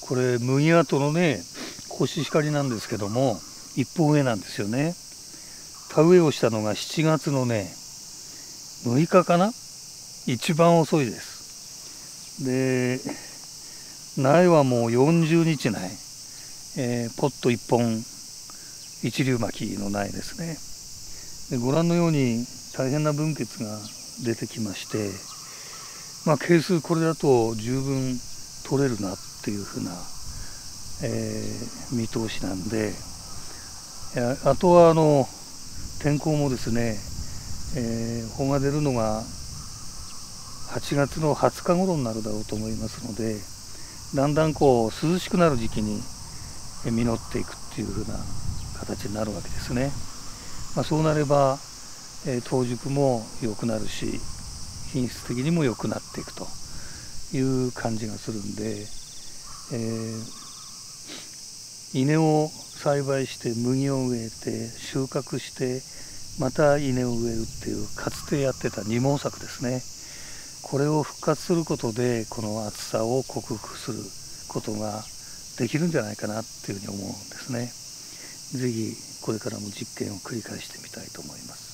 これ麦跡のねコシヒカリなんですけども、一本上なんですよね。田植えをしたのが7月のね6日かな、一番遅いです。で苗はもう40日苗、ポット1本一粒巻きの苗ですね。でご覧のように大変な分血が出てきまして、係数これだと十分取れるなっていうふうな、見通しなんで、あとは天候もですね、穂が出るのが8月の20日頃になるだろうと思いますので、だんだんこう涼しくなる時期に実っていくっていうふうな形になるわけですね。そうなれば、当熟も良くなるし、品質的にも良くなっていくという感じがするんで、稲を栽培して麦を植えて収穫してまた稲を植えるっていうかつてやってた二毛作ですね。これを復活することでこの暑さを克服することができるんじゃないかなっていうふうに思うんですね。ぜひこれからも実験を繰り返してみたいと思います。